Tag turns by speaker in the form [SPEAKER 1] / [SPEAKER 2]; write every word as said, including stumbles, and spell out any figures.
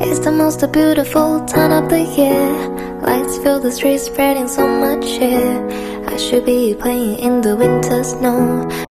[SPEAKER 1] It's the most beautiful time of the year. Lights fill the streets, spreading so much cheer. I should be playing in the winter snow.